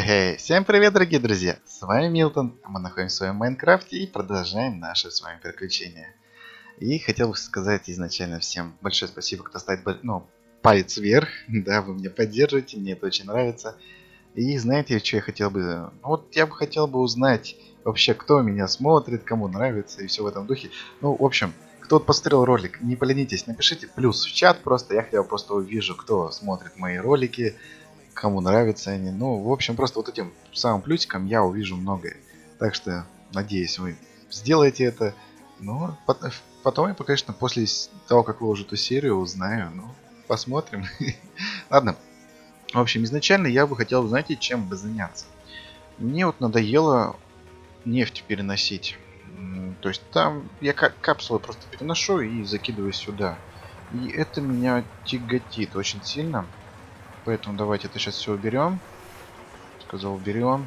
Хе-хе, всем привет, дорогие друзья! С вами Милтон, мы находимся в своем Майнкрафте и продолжаем наши с вами приключения. И хотел бы сказать изначально всем большое спасибо, кто ставит палец вверх, да, вы меня поддерживаете, мне это очень нравится. И знаете, что я хотел бы? Вот я бы хотел бы узнать вообще, кто меня смотрит, кому нравится и все в этом духе. Ну, в общем, кто вот посмотрел ролик, не поленитесь, напишите плюс в чат просто, я хотя бы просто увижу, кто смотрит мои ролики, кому нравятся они. Ну, в общем, просто вот этим самым плюсиком я увижу многое. Так что, надеюсь, вы сделаете это. Ну, потом я, конечно, после того, как выложу эту серию, узнаю. Ну, посмотрим. Ладно. В общем, изначально я бы хотел, знаете, чем бы заняться. Мне вот надоело нефть переносить. То есть там я капсулы просто переношу и закидываю сюда. И это меня тяготит очень сильно. Поэтому давайте это сейчас все уберем. Сказал, уберем.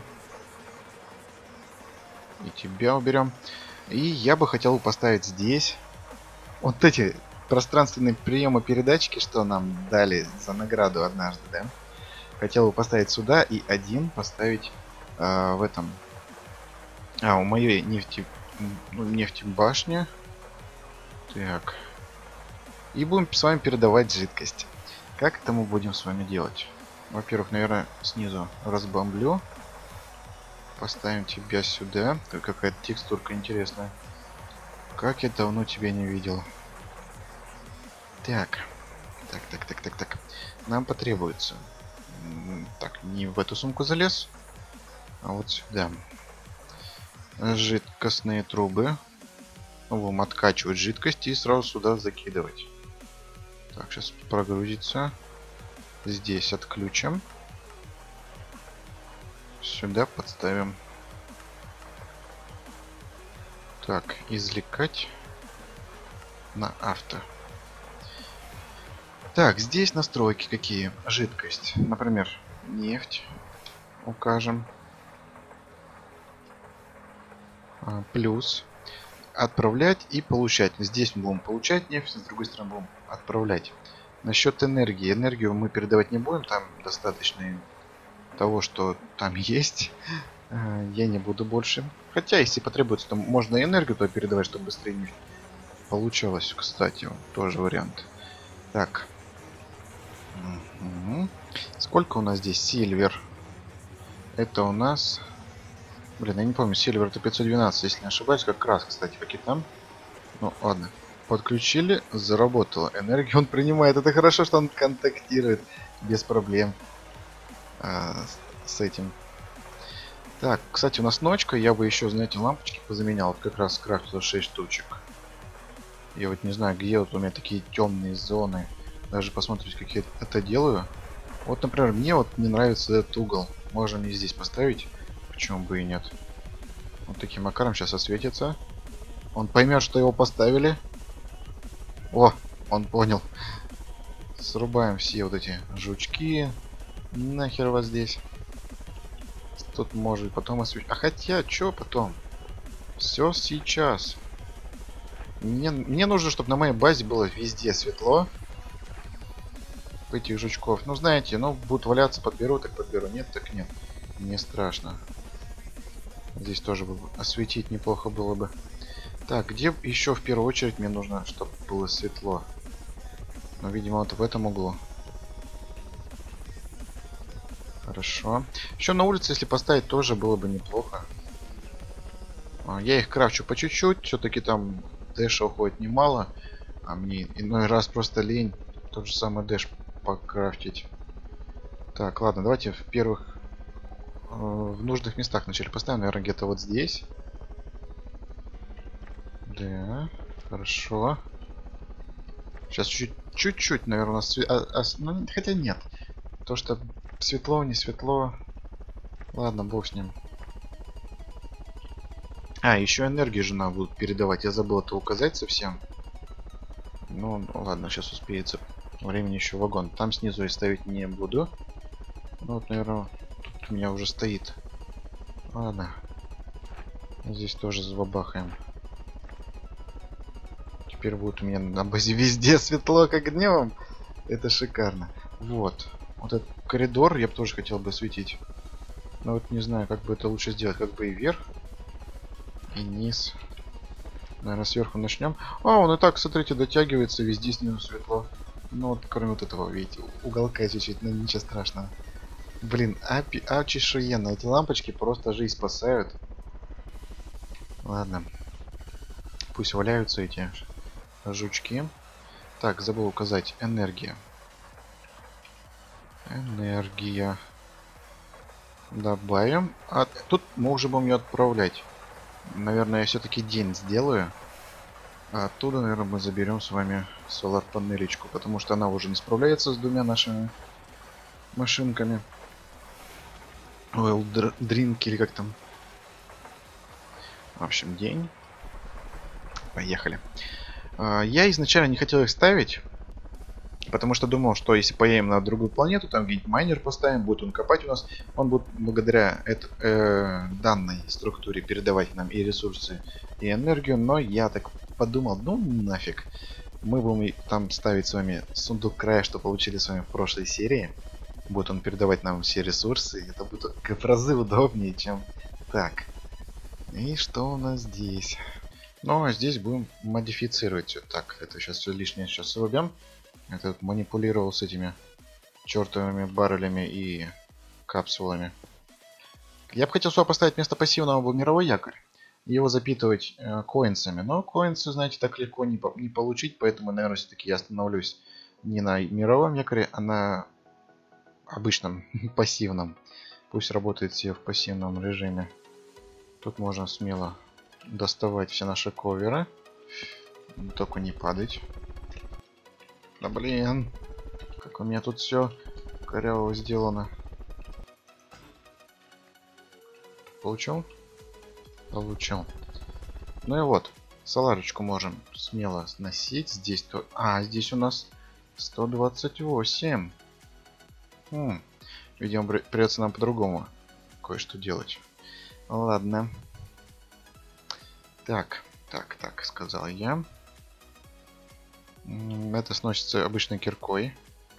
И тебя уберем. И я бы хотел поставить здесь вот эти пространственные приемы передатчики, что нам дали за награду однажды, да? Хотел бы поставить сюда и один поставить в этом. У моей нефтебашни. Так. И будем с вами передавать жидкость. Как это мы будем с вами делать? Во-первых, наверное, снизу разбомблю. Поставим тебя сюда. Какая-то текстурка интересная. Как я давно тебя не видел. Так. Так. Нам потребуется. Так, не в эту сумку залез, а вот сюда. Жидкостные трубы. Будем откачивать жидкость и сразу сюда закидывать. Так, сейчас прогрузится. Здесь отключим. Сюда подставим. Так, извлекать на авто. Так, здесь настройки какие? Жидкость. Например, нефть укажем. Плюс. Отправлять и получать. Здесь мы будем получать нефть, с другой стороны будем отправлять. Насчет энергии. Энергию мы передавать не будем. Там достаточно того, что там есть. Я не буду больше. Хотя, если потребуется, то можно энергию то передавать, чтобы быстрее нефть получалось. Кстати, тоже вариант. Так. Сколько у нас здесь? Сильвер. Это у нас... Блин, я не помню. Сильвер это 512, если не ошибаюсь. Как раз, кстати, какие там. Ну, ладно. Подключили. Заработало. Энергию он принимает. Это хорошо, что он контактирует. Без проблем. С этим. Так, кстати, у нас ночка. Я бы еще, знаете, лампочки позаменял. Вот как раз скрафтил 6 штучек. Я вот не знаю, где вот у меня такие темные зоны. Даже посмотреть, как я это делаю. Вот, например, мне вот не нравится этот угол. Можем и здесь поставить. Почему бы и нет. Вот таким макаром сейчас осветится. Он поймет, что его поставили. О, он понял. Срубаем все вот эти жучки. Нахер вас здесь. Тут может потом осветить. А хотя, что потом? Все сейчас. Мне нужно, чтобы на моей базе было везде светло. Этих жучков. Ну, знаете, ну, будут валяться, подберу, так подберу. Нет, так нет. Не страшно. Здесь тоже бы осветить неплохо было бы. Так, где еще в первую очередь мне нужно, чтобы было светло? Ну, видимо, вот в этом углу. Хорошо. Еще на улице, если поставить, тоже было бы неплохо. Я их крафчу по чуть-чуть. Все-таки там дэша уходит немало. А мне иной раз просто лень тот же самый дэш покрафтить. Так, ладно, давайте в нужных местах начали поставим. Наверное, где-то вот здесь. Да, хорошо. Сейчас чуть-чуть, наверное, у нас ну, хотя нет. То, что светло, не светло. Ладно, бог с ним. Еще энергию же надо будет передавать. Я забыл это указать совсем. Ну, ладно, сейчас успеется. Времени еще вагон. Там снизу я ставить не буду. Ну, вот, наверное, тут у меня уже стоит. Ладно. Здесь тоже забабахаем. Теперь будет у меня на базе везде светло, как днем. Это шикарно. Вот. Вот этот коридор я бы тоже хотел бы осветить. Но вот не знаю, как бы это лучше сделать. Как бы и вверх, и низ. Наверное, сверху начнем. А, он и так, смотрите, дотягивается. Везде снизу светло. Ну вот, кроме вот этого, видите, уголка чуть-чуть, но ничего страшного. Блин, чешуенно. Эти лампочки просто жизнь спасают. Ладно. Пусть валяются эти жучки. Так, забыл указать. Энергия. Энергия. Добавим. А тут мы уже будем ее отправлять. Наверное, я все-таки день сделаю. А оттуда, наверное, мы заберем с вами солар-панелечку. Потому что она уже не справляется с двумя нашими машинками. Oil Drink или как там. В общем, день. Поехали. Я изначально не хотел их ставить. Потому что думал, что если поедем на другую планету, там где-нибудь майнер поставим, будет он копать у нас, он будет благодаря данной структуре передавать нам и ресурсы, и энергию. Но я так подумал, ну нафиг. Мы будем там ставить с вами сундук края, что получили с вами в прошлой серии. Будет он передавать нам все ресурсы. Это будет в разы удобнее, чем так. И что у нас здесь? Ну, а здесь будем модифицировать все. Так, это сейчас все лишнее сейчас вырубим. Это манипулировал с этими чертовыми баррелями и капсулами. Я бы хотел сюда поставить вместо пассивного был мировой якорь. И его запитывать коинсами. Но коинсы, знаете, так легко не получить. Поэтому, наверное, все-таки я остановлюсь не на мировом якоре, а на обычном пассивном. Пусть работает все в пассивном режиме. Тут можно смело доставать все наши коверы. Только не падать. Да блин, как у меня тут все коряво сделано. Получил? Получил. Ну и вот, соларочку можем смело сносить. Здесь то... здесь у нас 128. Видимо, придется нам по-другому кое-что делать. Ладно. Так, сказал я. Это сносится обычной киркой.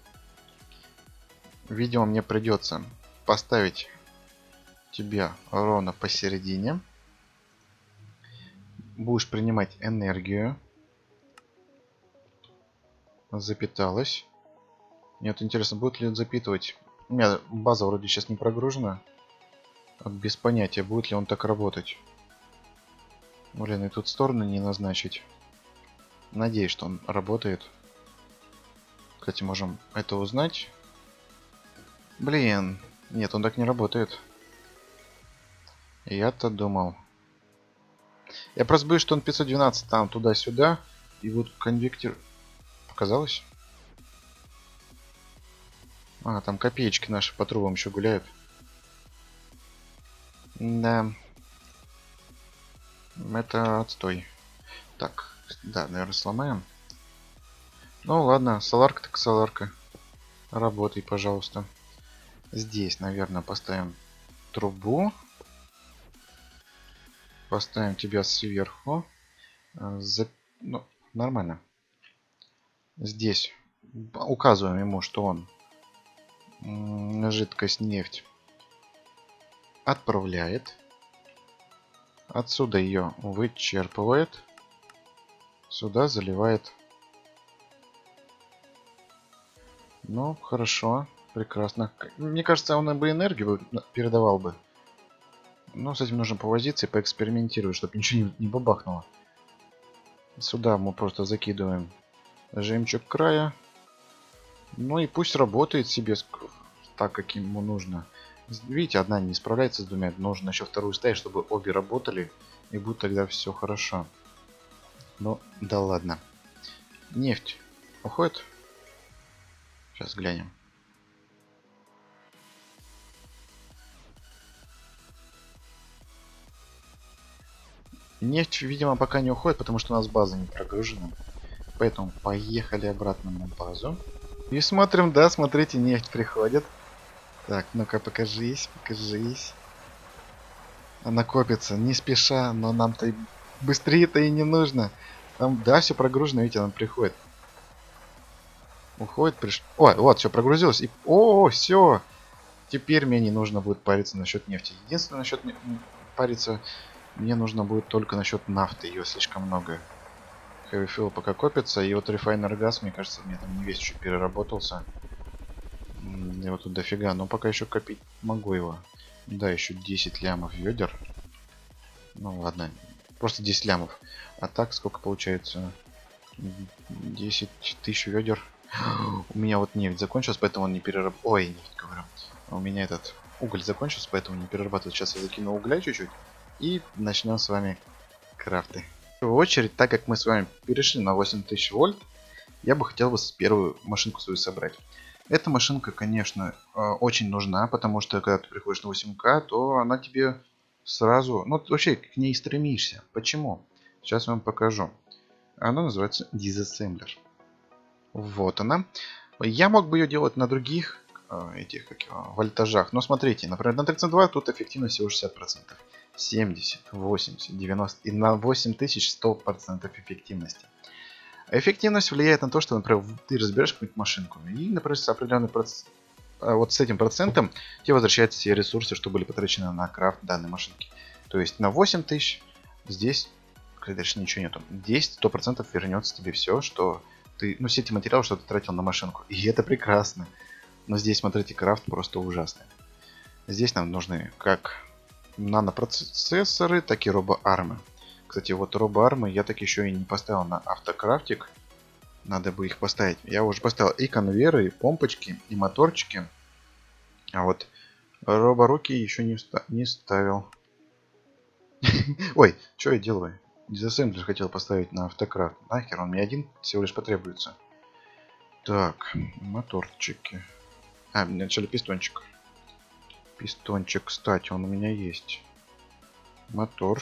Видимо, мне придется поставить тебя ровно посередине. Будешь принимать энергию. Запиталась. Мне вот интересно, будет ли он запитывать. У меня база вроде сейчас не прогружена. Без понятия, будет ли он так работать. Блин, и тут стороны не назначить. Надеюсь, что он работает. Кстати, можем это узнать. Блин, нет, он так не работает. Я-то думал. Я просто боюсь, что он 512 там туда-сюда. И вот конвектор... Показалось? Там копеечки наши по трубам еще гуляют. Да. Это отстой. Так, да, наверное, сломаем. Ну ладно, соларка так соларка. Работай, пожалуйста. Здесь, наверное, поставим трубу. Поставим тебя сверху. Ну, нормально. Здесь указываем ему, что он жидкость нефть отправляет. Отсюда ее вычерпывает. Сюда заливает. Ну, хорошо. Прекрасно. Мне кажется, он бы энергию передавал бы. Но с этим нужно повозиться и поэкспериментировать, чтобы ничего не бабахнуло. Сюда мы просто закидываем жемчуг края. Ну и пусть работает себе так, как ему нужно. Видите, одна не справляется с двумя. Нужно еще вторую ставить, чтобы обе работали. И будет тогда все хорошо. Ну, да ладно. Нефть уходит? Сейчас глянем. Нефть, видимо, пока не уходит, потому что у нас база не прогружена. Поэтому поехали обратно на базу. И смотрим, да, смотрите, нефть приходит. Так, ну-ка, покажись, покажись. Она копится, не спеша, но нам-то быстрее-то и не нужно. Там, да, все прогружено, видите, она приходит. Уходит, Ой, вот, все прогрузилось. И... О, все. теперь мне не нужно будет париться насчет нефти. Единственное, насчет париться мне нужно будет только насчет нафты. Ее слишком много. Heavy fuel пока копится. И вот Refiner газ, мне кажется, мне там не весь еще переработался. Его тут дофига. Но пока еще копить могу его. Да, еще 10 лямов ведер. Ну ладно. Просто 10 лямов. А так сколько получается? 10 тысяч ведер. У меня вот нефть закончилась, поэтому он не перерабатывает. Ой, нефть говорю. У меня этот уголь закончился, поэтому не перерабатывает. Сейчас я закину угля чуть-чуть. И начнем с вами крафты. В первую очередь, так как мы с вами перешли на 8000 вольт, я бы хотел бы первую машинку свою собрать. Эта машинка, конечно, очень нужна, потому что когда ты приходишь на 8К, то она тебе сразу... Ну, ты вообще к ней стремишься. Почему? Сейчас вам покажу. Она называется Disassembler. Вот она. Я мог бы ее делать на других этих вольтажах. Но смотрите, например, на 32 тут эффективность всего 60%. 70, 80, 90 и на 8100% эффективности. Эффективность влияет на то, что, например, ты разберешь какую-нибудь машинку. И, например, с определенным вот с этим процентом тебе возвращаются все ресурсы, что были потрачены на крафт данной машинки. То есть на 8000 здесь, конечно, ничего нету. 10-100% вернется тебе все, что ты, ну, все эти материалы, что ты тратил на машинку. И это прекрасно. Но здесь, смотрите, крафт просто ужасный. Здесь нам нужны как нанопроцессоры, так и робоармы. Кстати, вот робоармы я так еще и не поставил на автокрафтик. Надо бы их поставить. Я уже поставил и конвейеры, и помпочки, и моторчики. А вот роборуки еще не ставил. Ой, что я делаю? Дизассемблер хотел поставить на автокрафт. Нахер, он мне один всего лишь потребуется. Так, моторчики. А, вначале пистончик. Пистончик, кстати, он у меня есть. Мотор.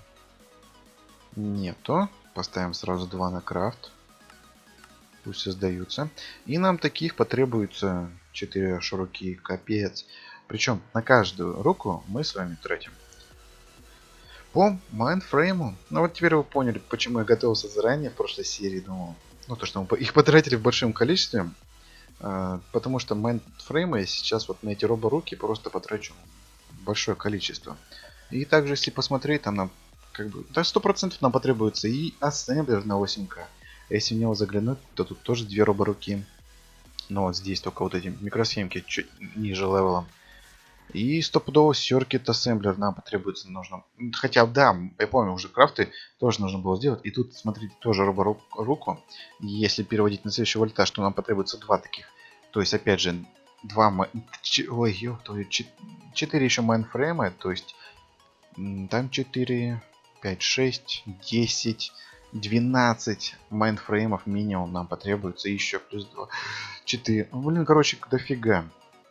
Нету. Поставим сразу 2 на крафт. Пусть создаются. И нам таких потребуется 4 руки. Капец. Причем на каждую руку мы с вами тратим по майнфрейму. Ну вот теперь вы поняли, почему я готовился заранее в прошлой серии. Думал, ну то, что мы их потратили в большом количестве. Потому что майнфреймы я сейчас вот на эти роборуки просто потрачу большое количество. И также, если посмотреть, там нам как бы, да, 100% нам потребуется и ассемблер на 8К. Если в него заглянуть, то тут тоже 2 роборуки. Но вот здесь только вот эти микросхемки чуть ниже левелом. И стопудово circuit ассемблер нам потребуется. Нужно. Хотя, да, я помню, уже крафты тоже нужно было сделать. И тут, смотрите, тоже роборуку. Если переводить на следующий вольтаж, то нам потребуется 2 таких. То есть, опять же, 2... Ой, ёптую, 4 еще майнфрейма. То есть, там 4, 5, 6, 10, 12 майнфреймов минимум нам потребуется. Еще плюс 2, 4. Блин, короче, дофига.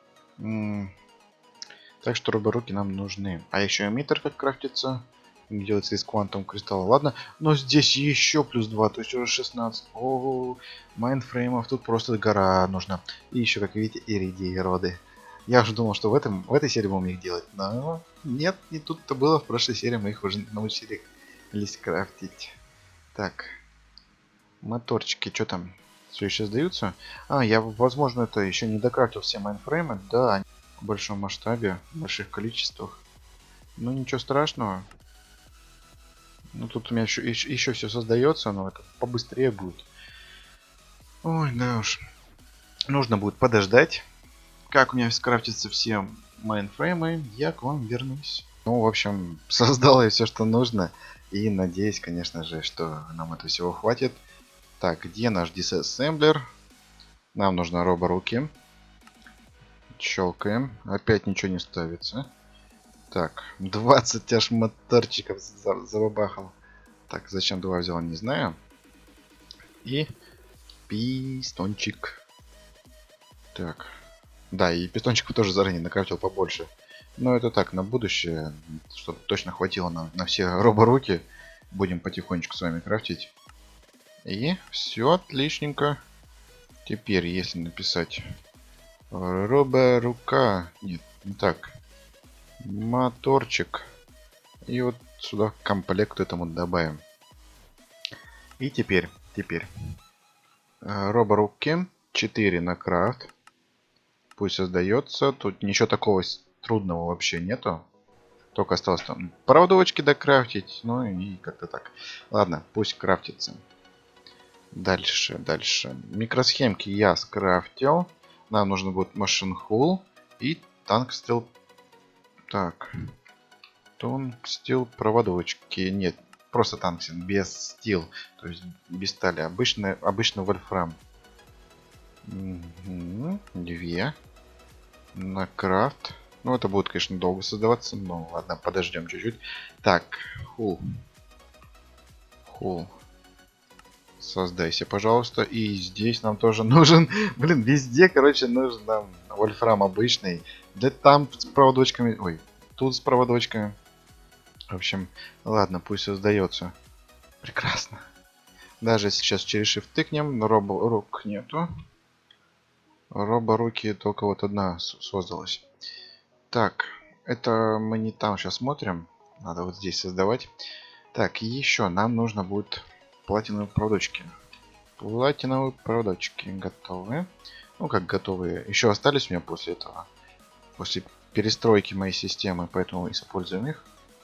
Так что роборуки нам нужны. А еще эмиттер как крафтится. Делается из квантового кристалла. Ладно. Но здесь еще плюс 2. То есть уже 16. О, майнфреймов тут просто гора нужна. И еще, как видите, иридии роды. Я уже думал, что в этой серии будем их делать. Но нет, не тут-то было. В прошлой серии мы их уже научились крафтить. Так. Моторчики, что там? Все еще сдаются? А, я, возможно, это еще не докрафтил все майнфреймы. Да, в большом масштабе, в больших количествах. Ну, ничего страшного. Ну, тут у меня еще все создается, но это побыстрее будет. Ой, да уж. Нужно будет подождать. Как у меня скрафтятся все майнфреймы, я к вам вернусь. Ну, в общем, создал я все, что нужно. И надеюсь, конечно же, что нам этого всего хватит. Так, где наш диsassembler? Нам нужны роборуки. Щелкаем. Опять ничего не ставится. Так, 20 аж моторчиков забабахал. Так, зачем 2 взял, не знаю. И пистончик. Так. Да, и пистончиков тоже заранее накрафтил побольше. Но это так, на будущее, чтобы точно хватило на все роборуки. Будем потихонечку с вами крафтить. И все отличненько. Теперь, если написать роборука, нет, не так, моторчик, и вот сюда к комплекту этому добавим. И теперь роборуки 4 на крафт. Пусть создается. Тут ничего такого трудного вообще нету. Только осталось там проводочки докрафтить. Ну и как-то так. Ладно, пусть крафтится. Дальше. Микросхемки я скрафтил. Нам нужно будет Machine Hull и Tungsteel. Так. Tungsteel проводочки. Нет, просто Tungsteel, без стил. То есть без стали. Обычно вольфрам. Две. На крафт. Ну, это будет, конечно, долго создаваться. Но ладно, подождем чуть-чуть. Так, Hull. Создайся, пожалуйста. И здесь нам тоже нужен... Блин, везде, короче, нужен нам вольфрам обычный. Да там с проводочками... Ой, тут с проводочками. В общем, ладно, пусть создается. Прекрасно. Даже сейчас через Shift тыкнем, но роборук нету. Роборуки только вот одна создалась. Так, это мы не там сейчас смотрим. Надо вот здесь создавать. Так, еще нам нужно будет платиновые проводочки. Платиновые проводочки готовы. Ну, как готовые. Еще остались у меня после этого. После перестройки моей системы, поэтому используем их.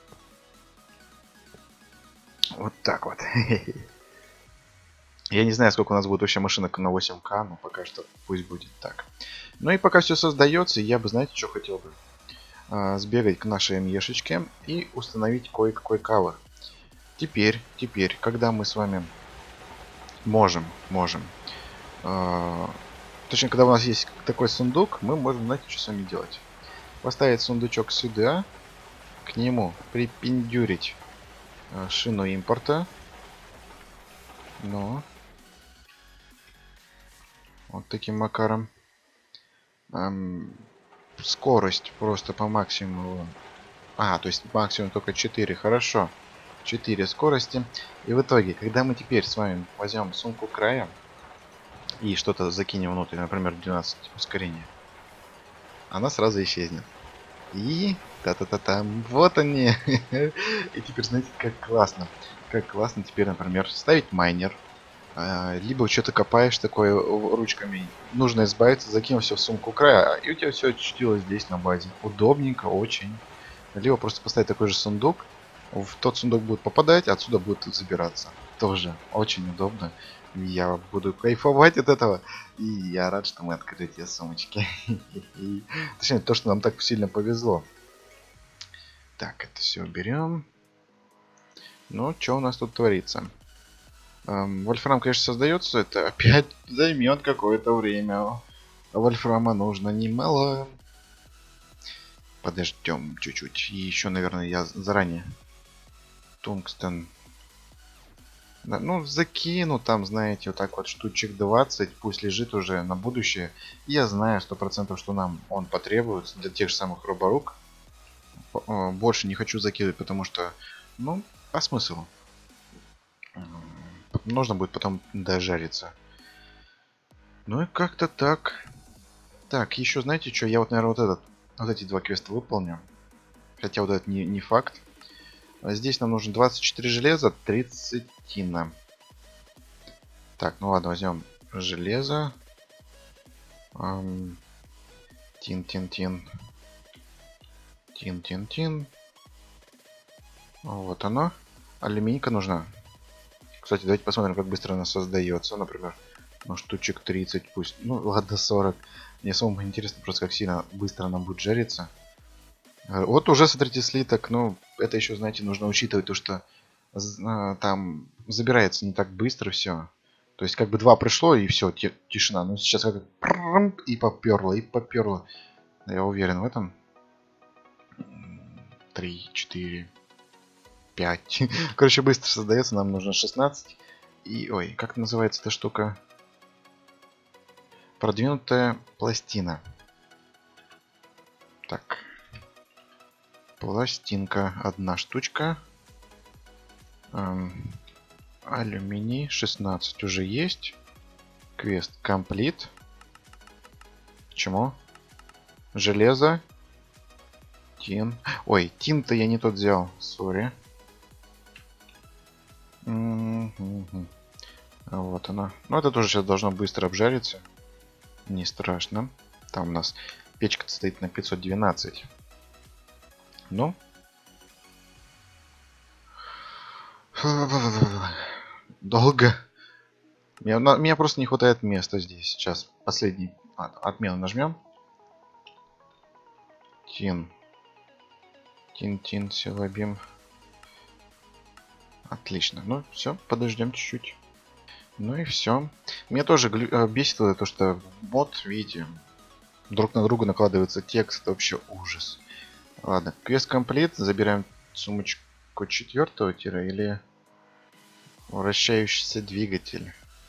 Вот так вот. Я не знаю, сколько у нас будет вообще машинок на 8К, но пока что пусть будет так. Ну и пока все создается, я бы, знаете, что хотел бы? Сбегать к нашей МЕшечке и установить кое-какой кавер. Теперь, когда мы с вами можем, точнее, когда у нас есть такой сундук, мы можем, знаете, что с вами делать? Поставить сундучок сюда, к нему припендюрить шину импорта. Ну, вот таким макаром. Скорость просто по максимуму. То есть максимум только 4. Хорошо. 4 скорости. И в итоге, когда мы теперь с вами возьмем сумку края и что-то закинем внутрь, например, 12 ускорения, она сразу исчезнет. И та-та-та-там, вот они. И теперь, знаете, как классно. Как классно теперь, например, ставить майнер. Либо что-то копаешь такое ручками. Нужно избавиться, закинул все в сумку края, и у тебя все очутилось здесь на базе. Удобненько, очень. Либо просто поставить такой же сундук. В тот сундук будет попадать, отсюда будет забираться. Тоже очень удобно. Я буду кайфовать от этого. И я рад, что мы открыли эти сумочки. Точнее, то, что нам так сильно повезло. Так, это все уберем. Ну, что у нас тут творится? Вольфрам, конечно, создается. Это опять займет какое-то время. А вольфрама нужно немало. Подождем чуть-чуть. И еще, наверное, я заранее тунгстен. Ну, закину там, знаете, вот так вот штучек 20. Пусть лежит уже на будущее. Я знаю 100%, что нам он потребуется для тех же самых роборук. Больше не хочу закидывать, потому что, ну, а смысл? Нужно будет потом дожариться. Ну и как-то так. Так, еще знаете что? Я вот, наверное, вот эти два квеста выполню. Хотя вот этот не факт. Здесь нам нужно 24 железа, 30 тина. Так, ну ладно, возьмем железо. Тин. Вот оно. Алюминька нужна. Кстати, давайте посмотрим, как быстро она создается. Например, ну, штучек 30 пусть. Ну, ладно, 40. Мне самому интересно просто, как сильно быстро она будет жариться. Вот уже, смотрите, слиток. Ну, это еще, знаете, нужно учитывать то, что там забирается не так быстро все. То есть, как бы 2 пришло, и все, тишина. Ну, сейчас как и поперло. Я уверен в этом. 3, 4, 5. Короче, быстро создается. Нам нужно 16. И, ой, как называется эта штука? Продвинутая пластина. Так. Пластинка. Одна штучка. Алюминий. 16 уже есть. Квест комплит. Почему? Железо. Тин. Ой, тин-то я не тот взял. Сори. Вот она. Ну, это тоже сейчас должно быстро обжариться. Не страшно. Там у нас печка стоит на 512. Ну. Долго. Мне просто не хватает места здесь. Сейчас последний отмену нажмем. Тин, силобим. Отлично. Ну, все, подождем чуть-чуть. Ну и все. Меня тоже бесит то, что мод, видите, друг на друга накладывается текст. Это вообще ужас. Ладно, квест комплит. Забираем сумочку 4-го тира или вращающийся двигатель.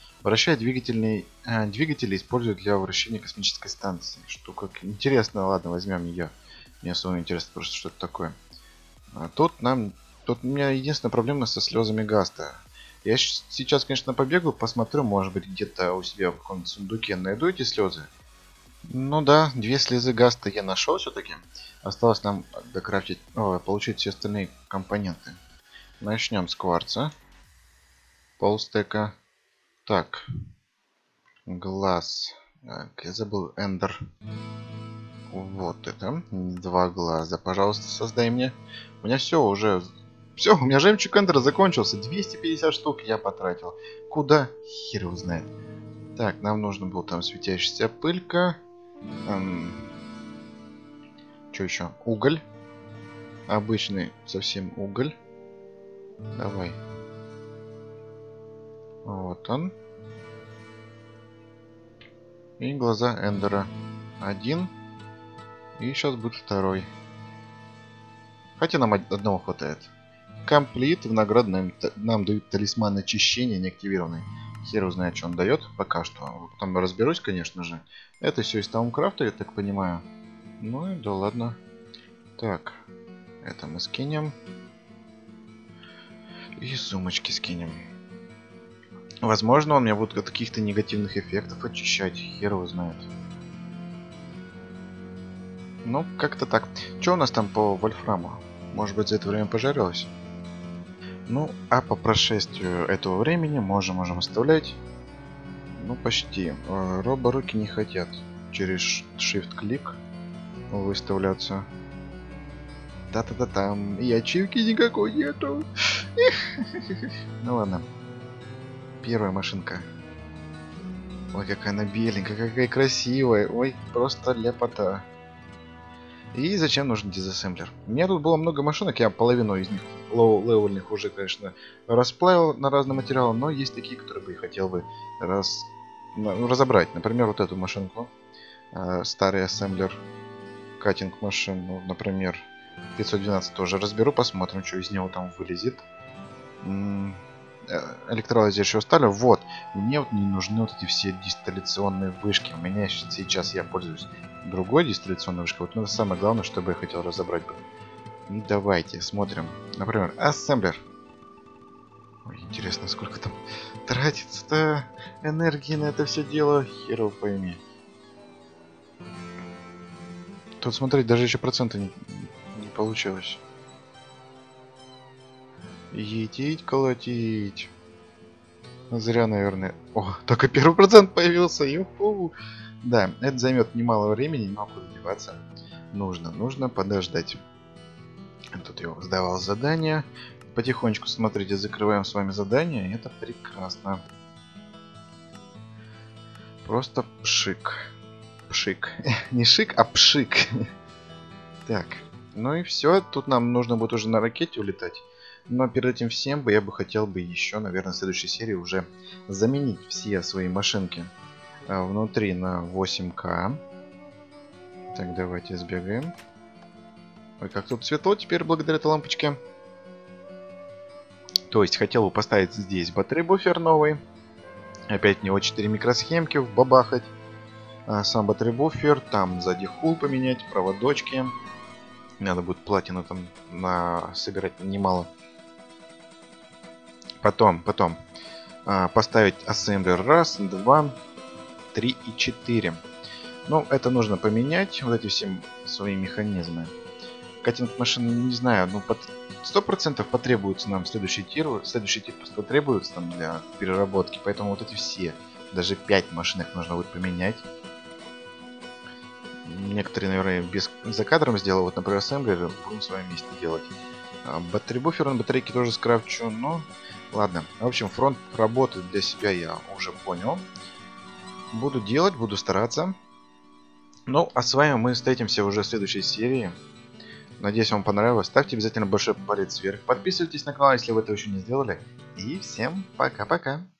Двигатели используют для вращения космической станции. Штука интересная. Ладно, возьмем ее. Мне особо интересно просто, что это такое. Тут у меня единственная проблема со слезами Гаста. Я сейчас, конечно, побегу, посмотрю, может быть, где-то у себя в каком-то сундуке найду эти слезы. Ну да, 2 слезы Гаста я нашел все-таки. Осталось нам докрафтить, получить все остальные компоненты. Начнем с кварца. Полстека. Так. Глаз. Так, я забыл. Эндер. Вот это. 2 глаза. Пожалуйста, создай мне. У меня все уже... Все, у меня жемчуг Эндера закончился. 250 штук я потратил. Куда? Хер его знает. Так, нам нужно было там светящаяся пылька. Что еще? Уголь. Обычный совсем уголь. Давай. Вот он. И глаза Эндера. 1. И сейчас будет 2. Хотя нам одного хватает. Комплит. В награду нам дают талисман очищения неактивированный. Хер узнает, что он дает. Пока что. Потом разберусь, конечно же. Это все из Таумкрафта, я так понимаю. Ну и да ладно. Так. Это мы скинем. И сумочки скинем. Возможно, он меня будет от каких-то негативных эффектов очищать. Хер его знает. Ну, как-то так. Что у нас там по вольфраму? Может быть, за это время пожарилось? Ну, а по прошествию этого времени можем оставлять. Ну, почти. Роборуки не хотят через Shift-клик выставляться. Та-та-та-там. И ачивки никакой нету. Ну ладно. Первая машинка. Ой, какая она беленькая, какая красивая. Ой, просто ляпота. И зачем нужен дизассемблер? У меня тут было много машинок, я половину из них лоу-левельных уже, конечно, расплавил на разные материалы, но есть такие, которые бы я хотел бы разобрать. Например, вот эту машинку. Старый ассемблер каттинг машин, ну, например, 512 тоже разберу, посмотрим, что из него там вылезет. Электролазерящего стали. Вот. Мне вот не нужны вот эти все дистилляционные вышки. У меня сейчас я пользуюсь другой дистилляционной вышкой. Вот это самое главное, что бы я хотел разобрать бы. Ну, давайте смотрим. Например, ассемблер. Ой, интересно, сколько там тратится-то энергии на это все дело. Хер пойми. Тут смотреть даже еще процента не получилось. Етить, колотить. Зря, наверное. О, только 1% появился. Юху. Да, это займет немало времени, но куда деваться. Нужно подождать. Тут я сдавал задание. Потихонечку, смотрите, закрываем с вами задание. Это прекрасно. Просто пшик. Пшик. Не шик, а пшик. Так, ну и все. Тут нам нужно будет уже на ракете улетать. Но перед этим всем я бы хотел бы еще, наверное, в следующей серии уже заменить все свои машинки внутри на 8К. Так, давайте сбегаем. Ой, как тут светло теперь благодаря этой лампочке. То есть хотел бы поставить здесь батарей-буфер новый. Опять в него 4 микросхемки вбабахать. Сам батарей-буфер. Там сзади хул поменять, проводочки. Надо будет платину там сыграть немало. Потом поставить ассемблер 1, 2, 3 и 4. Ну, это нужно поменять, вот эти все свои механизмы. Каттинг машины, не знаю, ну, под 100% потребуется нам следующий тир просто требуется там для переработки. Поэтому вот эти все, даже 5 машинок нужно будет поменять. Некоторые, наверное, без за кадром сделал. Вот, например, ассемблер будем с вами вместе делать. Батареи буфер на батарейке тоже скрафчу. Ну, ладно. В общем, фронт работы для себя я уже понял. Буду делать, буду стараться. Ну, а с вами мы встретимся уже в следующей серии. Надеюсь, вам понравилось. Ставьте обязательно большой палец вверх. Подписывайтесь на канал, если вы этого еще не сделали. И всем пока-пока.